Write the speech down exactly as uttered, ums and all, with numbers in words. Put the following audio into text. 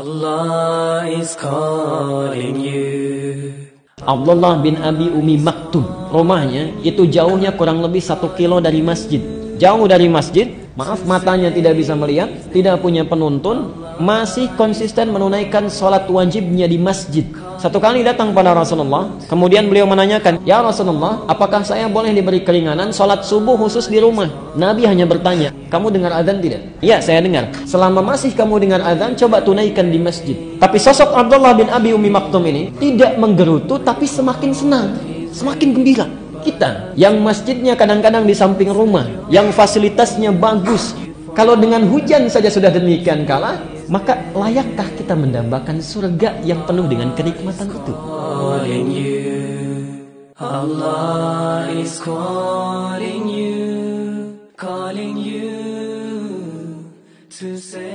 Allah is calling you. Abdullah bin Abi Umi Maktum, rumahnya itu jauhnya kurang lebih satu kilo dari masjid. Jauh dari masjid, maaf matanya tidak bisa melihat, tidak punya penuntun, masih konsisten menunaikan sholat wajibnya di masjid. Satu kali datang pada Rasulullah, kemudian beliau menanyakan, "Ya Rasulullah, apakah saya boleh diberi keringanan sholat subuh khusus di rumah?" Nabi hanya bertanya, "Kamu dengar azan tidak?" "Ya, saya dengar." "Selama masih kamu dengar azan, coba tunaikan di masjid." Tapi sosok Abdullah bin Abi Umi Maktum ini tidak menggerutu, tapi semakin senang, semakin gembira. Kita yang masjidnya kadang-kadang di samping rumah, yang fasilitasnya bagus, kalau dengan hujan saja sudah demikian kalah, maka layakkah kita mendambakan surga yang penuh dengan kenikmatan itu? Calling you. Allah is calling you, calling you to say